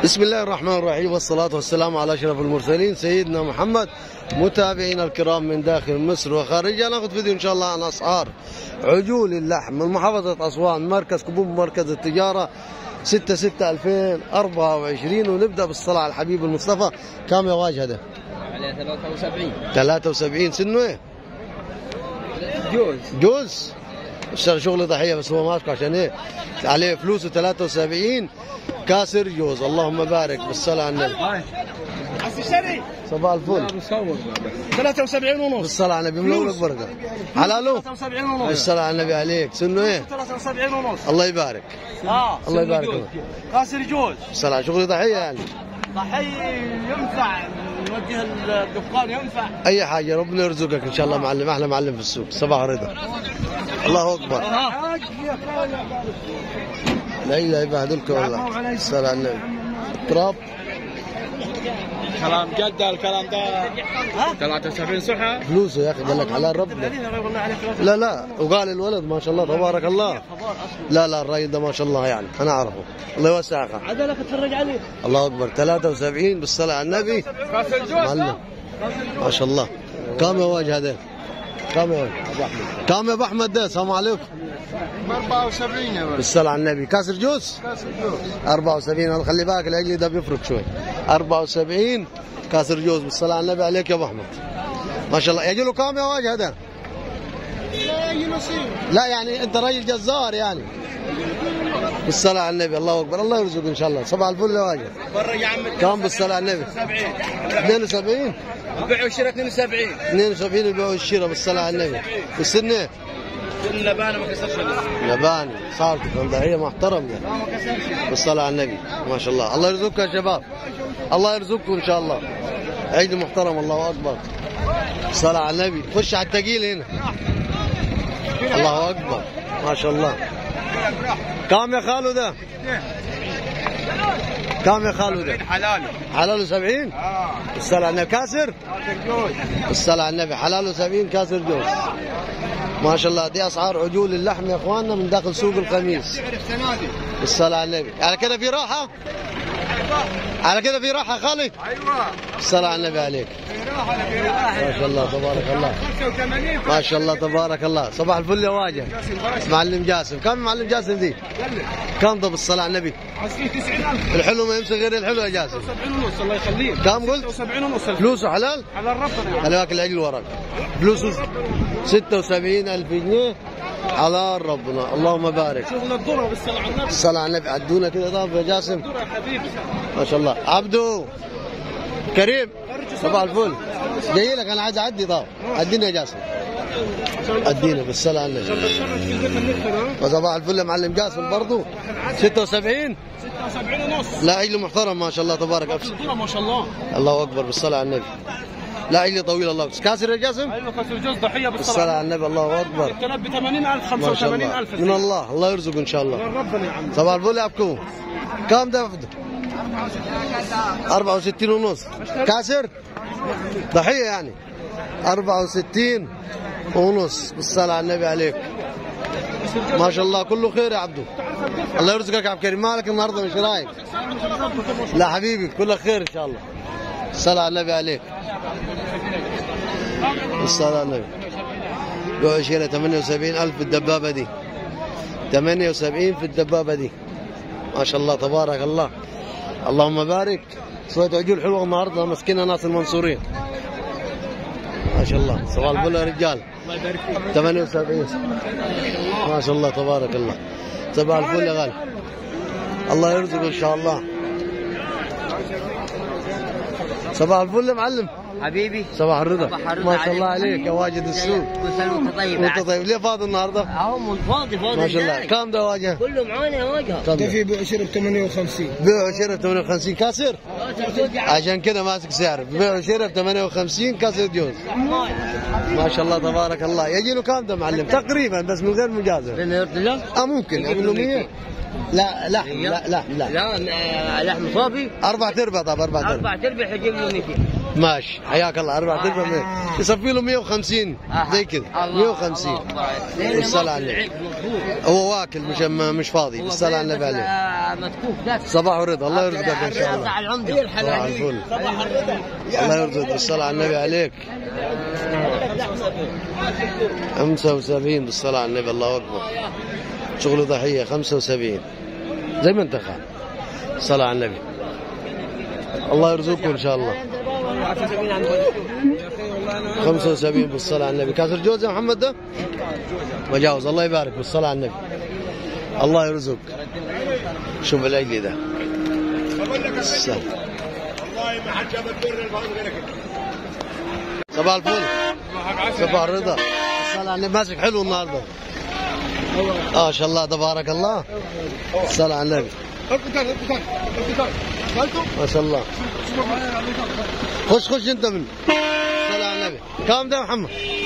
بسم الله الرحمن الرحيم، والصلاة والسلام على أشرف المرسلين سيدنا محمد. متابعينا الكرام من داخل مصر وخارجها، ناخذ فيديو إن شاء الله عن أسعار عجول اللحم من محافظة أسوان، مركز كبوب، مركز التجارة، 6/6/2024. ونبدأ بالصلاة على الحبيب المصطفى. كم يا واجه هذا؟ عليه 73. 73. سنه إيه؟ جوز اشتغل شغل ضحية، بس هو ماسكه عشان إيه؟ عليه فلوسه 73 كاسر جوز. اللهم بارك بالصلاة على النبي. صباح الفل. 73 ونص بالصلاة على النبي. ملولك بركة. حلاله 73 ونص. بالصلاة على النبي عليك. سنه ايه؟ 73 ونص. الله يبارك. الله يبارك له. كاسر جوز. بالصلاة على شغل ضحية يعني. ضحية ينفع نوجه الدكان، ينفع أي حاجة، ربنا يرزقك إن شاء الله معلم. أحلى معلم في السوق. صباح رضا. الله أكبر. لا إله يبهدلك والله. بالصلاة على النبي. تراب كلام جد الكلام ده. 73 صحة فلوسه يا أخي، قال لك على ربنا. لا وقال الولد ما شاء الله تبارك الله. لا الراجل ده ما شاء الله يعني أنا أعرفه. الله يوسع خير. عدلك اتفرج عليه. الله أكبر. 73 بالصلاة على النبي. معلم ما شاء الله. كم يا واجه هذا؟ كم يا أبو أحمد ده؟ السلام عليكم. 74 يا ولد. بالصلاة على النبي. كاسر جوز؟ 74. خلي بالك العجل ده بيفرق شوي. 74 كاسر جوز. بالصلاة على النبي عليك يا أبو أحمد. ما شاء الله. يجي له كام يا واجه هذا؟ لا يعني أنت راجل جزار يعني. بالصلاة على النبي. الله أكبر. الله يرزقك إن شاء الله. صباح الفل يا واجه. كم بالصلاة على النبي؟ 72. البيع والشراء 72. 72 البيع والشراء. بالصلاة على النبي. السنة؟ اللبانة ما كسرش. لباني صارت هي محترم ده. بالصلاة على النبي. ما شاء الله. الله يرزقك يا شباب. الله يرزقكم إن شاء الله. عيد محترم. الله أكبر. بالصلاة على النبي. خش على التقيل هنا. الله أكبر. ما شاء الله. كم يا خالو ده؟ كم يا خالو ده؟ حلاله 70. بالصلاة على النبي. كاسر؟ بالصلاة على النبي. حلاله 70 كاسر جوز. ما شاء الله. دي اسعار عجول اللحم يا اخواننا من داخل سوق الخميس. بالصلاة على النبي. على كده في راحة؟ على كده في راحة خالي؟ ايوه. بالصلاة على النبي عليك. ما شاء الله تبارك الله. ما شاء الله تبارك الله. صباح الفل يا واجه. معلم جاسم. كم معلم جاسم دي؟ كم ده بالصلاة على النبي؟ 90,000. الحلو ما يمسك غير الحلو يا جاسم. 70 ونص. الله يخليك. كم قلت؟ 70 ونص. فلوسه حلال؟ على ربنا. خلي بالك العجل وراك. فلوسه 76,000 جنيه حلال ربنا. اللهم بارك. شغل الذرة. بالصلاة على النبي. الصلاة على النبي. عدونا كده طاب يا جاسم. الذرة يا حبيبي. ما شاء الله. عبدو كريم صباح الفل. جاي لك انا عايز اعدي. طاب عدينا يا جاسم. عدينا بالصلاة على النبي. وصباح الفل يا معلم جاسم برضه. 76 ونص. لا عجل محترم ما شاء الله تبارك الله. الذرة ما شاء الله. الله اكبر. بالصلاة على النبي. لا عجل طويل. الله كاسر يا جاسم. ايوه كاسر جوز ضحية. بالصلاة على النبي. الله اكبر. الكلام ب 80,000 ما شاء الله. 85,000 من الله يرزق ان شاء الله. ربنا يا عم. صباح الفل يا ابكو. كم ده؟ 64 ونص. كاسر ضحية يعني. 64 ونص. بالصلاة على النبي عليك. ما شاء الله كله خير يا عبدو. الله يرزقك يا عبد الكريم. مالك النهارده مش رايق؟ لا حبيبي كله خير ان شاء الله. الصلاة على النبي عليك. الصلاة على النبي. بيع 78,000 في الدبابة دي. 78 في الدبابة دي. ما شاء الله تبارك الله. اللهم بارك. صوت عجول حلوة النهارده ماسكينها ناس المنصورين. ما شاء الله. صباح الفل يا رجال. 78 ما شاء الله تبارك الله. صباح الفل يا غالي. الله يرزقه ان شاء الله. صباح الفل يا معلم حبيبي. صباح الرضا. ما شاء الله عليك يا واجد السوق. وانت طيب. وانت طيب. ليه فاضي النهارده؟ اهو فاضي ما شاء الله. كم ده واجه؟ كله معانا يا واجهه. كم ده؟ في بيع شراء ب 58. بيع وشراء ب 58 كاسر. عشان كده ماسك سعر. بيع وشراء ب 58 كاسر جوز. ما شاء الله تبارك الله. يجي له كم ده معلم؟ تقريبا بس من غير مجازفه. ممكن يعمل له 100. لا لا لحم صافي. 4 أرباع. طب 4 أرباع. 4 ارباع حيجيب له 200. ماشي حياك الله 4 درهم يصفي له 150 زي كذا 150 بالصلاة على النبي. هو واكل مش فاضي بالصلاة على النبي عليه. صباح ورضا الله يرزقك ان شاء الله. صباح الفل الله يرزقك بالصلاة على النبي عليك. 75 بالصلاة على النبي الله اكبر. شغل ضحية 75 زي ما انت قال. الصلاة على النبي الله يرزقكم ان شاء الله. 75 بالصلاة على النبي. كاسر جوز يا محمد ده مجاوز الله يبارك بالصلاة على النبي. الله يرزقك. شوف العجلي ده السلام. صباح الفل صباح الرضا الصلاة على النبي. ماسك حلو النهارده ما شاء الله تبارك الله. الصلاة على النبي ما شاء الله. خش انت من الصلاة على النبي. كم ده يا محمد؟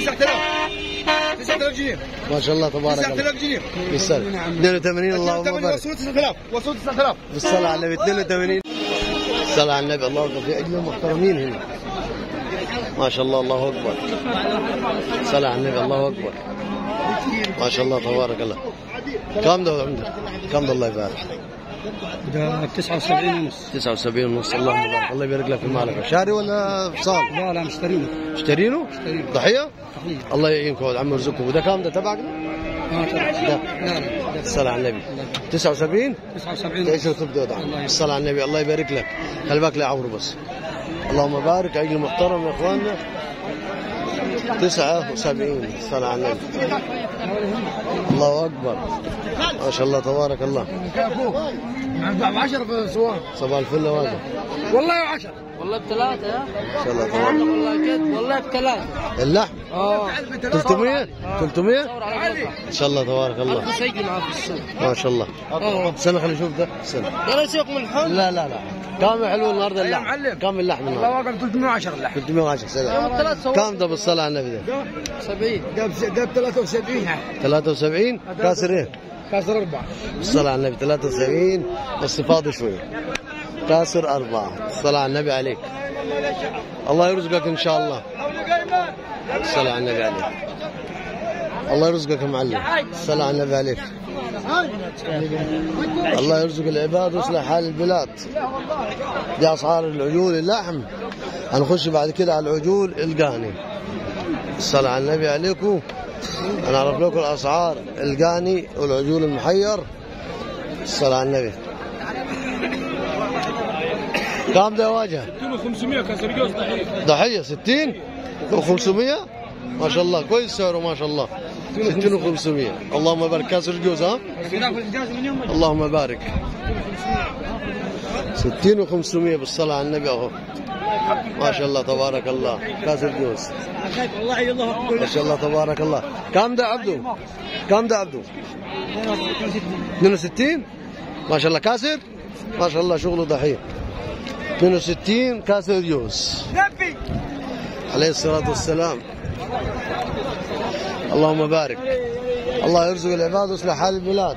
9000 جنيه ما شاء الله تبارك الله. 9000 جنيه بالسلام 82 اللهم بارك. وصلت 9000 وصلت 9000 بالصلاة على النبي 82 الصلاة على النبي. الله اكبر في اجل محترمين هنا ما شاء الله الله اكبر. الصلاة على النبي الله اكبر ما شاء الله تبارك الله. كم ده عندك؟ كم ده الله يبارك؟ ده 79 ونص 79 ونص اللهم بارك. الله يبارك لك في مالك. شاري ولا فصال؟ لا مشترينه مشترينه؟ ضحية؟ الله يعينكم عم يرزقكم. وده كم ده تبعك؟ لا الصلاة على النبي 79 تعيشوا وتبدوا دعم. الصلاة على النبي الله يبارك لك. خلي بالك لا يعوروا بس. اللهم بارك عجل محترم يا اخواننا 79 الصلاة على النبي. الله اكبر ما شاء الله تبارك الله. 10 في سوان صباح الفل واجب والله 10 والله بثلاثة يا ما شاء الله تبارك الله. والله جد والله بثلاثة. اللحم 300 ما شاء الله تبارك الله. سجل معاه في السوق. ما شاء الله. استنى خلينا نشوف ده استنى. يلا سوق من الحل. لا كم حلو النهارده اللحم؟ معلم. كم اللحم الله النهارده؟ واقف 310 اللحم 310 سلام. كم ده بالصلاة على النبي ده؟ 70 ده 73 73 كاسر ايه؟ كاسر 4 الصلاة على النبي 73 بس فاضي شوية. كاسر 4 الصلاة على النبي عليك. الله يرزقك ان شاء الله. الصلاة على النبي عليك. الله يرزقك يا معلم. الصلاة على النبي عليك. الله يرزق العباد ويصلح حال البلاد. دي اسعار العجول اللحم. هنخش بعد كده على العجول القاني. الصلاة على النبي عليكم. انا اعرف لكم الاسعار القاني والعجول المحير. الصلاة على النبي. كم ده واجهه؟ 500 كاسر جوز ضحية 60 و500 ما شاء الله كويس سعره ما شاء الله 60 و500 اللهم بارك. كاسر جوز ها؟ اللهم بارك 60 و500 بالصلاة على النبي اهو ما شاء الله تبارك الله. كاسر جوز ما شاء الله تبارك الله. كم ده عبده؟ كم ده عبده؟ 62 ما شاء الله. كاسر ما شاء الله شغله ضحية 62 كاسر جوز عليه الصلاة والسلام. اللهم بارك. الله يرزق العباد ويصلح حال البلاد.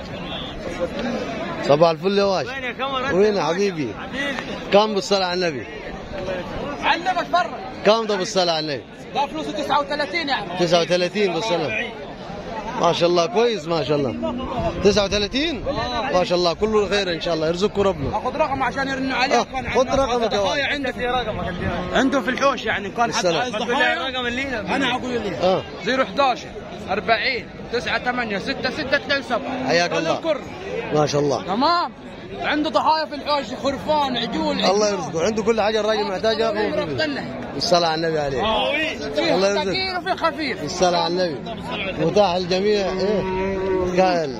صباح الفل يا واش. وين يا حبيبي؟ كم بالصلاة على النبي؟ علمك برا كم ده بالصلاة على النبي؟ ده فلوسه 39 يعني 39 بالصلاة ما شاء الله كويس ما شاء الله 39 ما شاء الله كله خير ان شاء الله يرزقكم ربنا. اخذ رقم عشان يرنوا عليه. خذ رقمك يا واحد. عنده في رقمك عنده في الحوش يعني كان حد عايز ضحايا الرقم اللي انا اقول لي 011 40 98 6627 حياك الله ما شاء الله. تمام. عنده ضحايا في الحوش خرفان عجول الله يرزقه عنده كل حاجه الراجل محتاجها. الصلاة على النبي عليه. الله يرزقك. ثقيل وفي خفيف. الصلاة على النبي متاح الجميع. ايه قال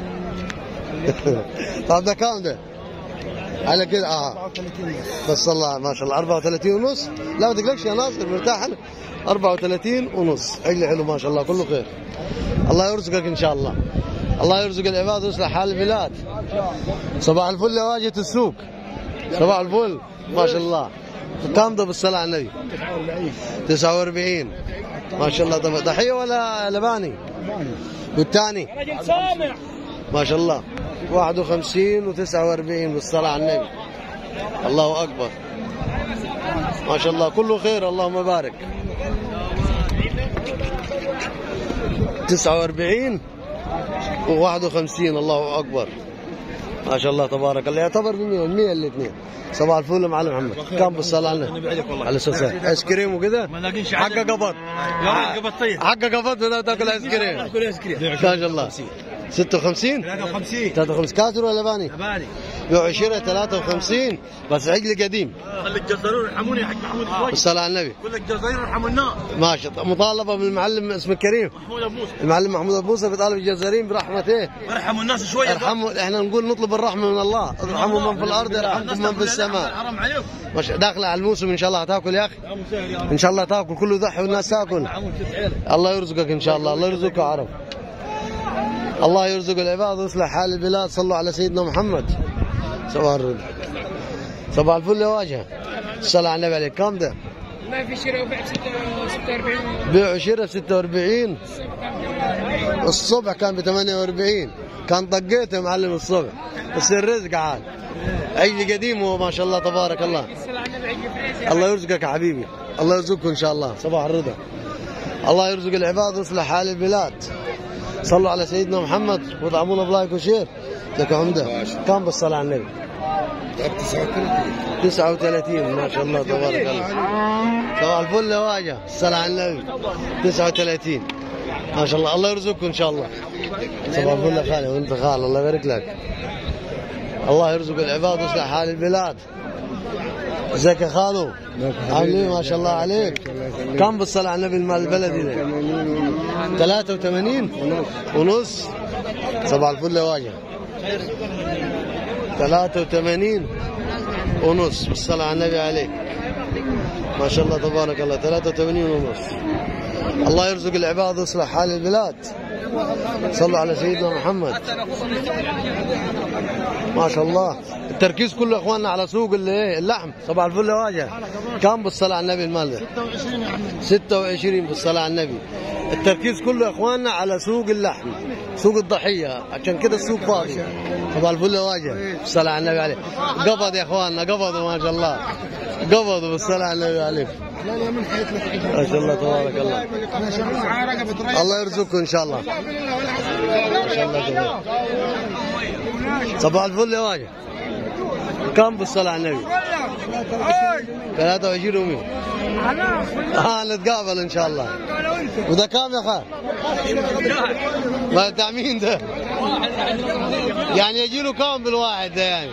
طب ده كام ده؟ على كده بس الله ما شاء الله 34 ونص. لا ما تقلقش يا ناصر مرتاح انا 34 ونص. عجل حلو ما شاء الله كله خير. الله يرزقك ان شاء الله. الله يرزق العباد ويصلح حال البلاد. صباح الفل يا واجهة السوق. صباح الفل ما شاء الله. كم ده بالصلاة على النبي؟ 49 ما شاء الله. ضحية ولا لباني؟ والثاني ما شاء الله 51 و49 بالصلاة على النبي. الله أكبر ما شاء الله كله خير اللهم بارك. 49 و51 الله اكبر ما شاء الله تبارك الله. يعتبر 100 الاثنين. صباح الفل يا معلم محمد. كم بالصلاه على النبي عليه الصلاه والسلام. ايس كريم وكذا حقه قبض. حقه قبض ولا تاكل ايس كريم؟ ما شاء الله. 56 53 كاسر ولا باني؟ باني بيع 53 بس عقل قديم. خلي الجزائريين يرحموني يا حق محمود الخوي. بالصلاه على النبي. كل الجزائريين يرحمونا. ماشي. مطالبه من المعلم اسمه الكريم محمود ابو موسى. المعلم محمود ابو موسى بيطالب الجزائريين برحمه ايه؟ ارحموا الناس شويه. ارحموا. احنا نقول نطلب الرحمه من الله. ارحموا من في الارض يرحمكم من في السماء. حرام عليكم. مش داخله على الموسم ان شاء الله هتاكل يا اخي. ان شاء الله تاكل كله ضحي والناس تاكل. الله يرزقك ان شاء الله. الله يرزقك عرب. الله يرزق العباد ويصلح حال البلاد. صلوا على سيدنا محمد. صباح الرد. صباح الفل يا واجهه. الصلاة على النبي عليك. كم ده؟ ما في شراء وبيع 46. بيع وشراء ب 46. الصبح كان ب 48. كان طقيت يا معلم الصبح بس الرزق عاد. عجل قديم هو ما شاء الله تبارك الله. الله يرزقك يا حبيبي. الله يرزقكم ان شاء الله. صباح الرضا. الله يرزق العباد ويصلح حال البلاد. صلوا على سيدنا محمد وادعمونا بلايك وشير. لك عمده. كم بالصلاة على النبي؟ 39 ما شاء الله تبارك الله. صباح الفل يا واجه. الصلاة على النبي. 39 ما شاء الله. الله يرزقكم ان شاء الله. صباح الفل يا خالي وانت خال الله يبارك لك. الله يرزق العباد ويصلح حال البلاد. ازيك يا خالو؟ عاملين ما شاء الله عليك. كم بالصلاة على النبي المال البلدي ده؟ 83 ونص. صباح الفل يا واجه. 83 ونص بالصلاة على النبي عليك. ما شاء الله تبارك الله. 83 ونص. الله يرزق العباد ويصلح حال البلاد. صلوا على سيدنا محمد. ما شاء الله. التركيز كله اخواننا على سوق اللحم. صباح الفل يا واجه. كم بالصلاة على النبي المال ده؟ 26 بالصلاة على النبي. التركيز كله اخواننا على سوق اللحم سوق الضحية عشان كده السوق فاضي. صباح الفل يا واجه. بالصلاة على النبي عليه. قبض يا اخواننا قبضوا ما شاء الله. قبضوا بالصلاة على النبي عليه. ما شاء الله تبارك الله. الله يرزقكم ان شاء الله. ما شاء الله تبارك. صباح الفل يا واجه. كم بالصلاة على النبي؟ 23 و100. نتقابل ان شاء الله. وده كام يا خال؟ ما بتاع مين ده؟ يعني يجي له كام بالواحد ده يعني؟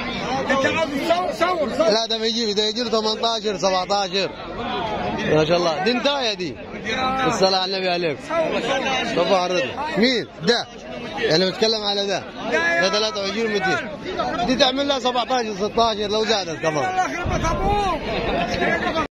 لا ده ما يجي ده يجي له 18 17 ما شاء الله. دي انتايه دي. الصلاة على النبي عليك. صباح الرضا. مين؟ ده يعني بتكلم على ده 23 200. دي تعمل لها 17 16 لو زادت كمان.